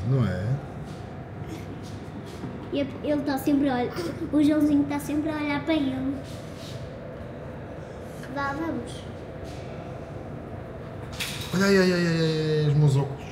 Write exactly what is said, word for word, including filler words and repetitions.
não é? Ele está sempre a olhar. O Joãozinho está sempre a olhar para ele. Vá, vamos. Ai, ai, ai, ai, ai, ai, os meus óculos.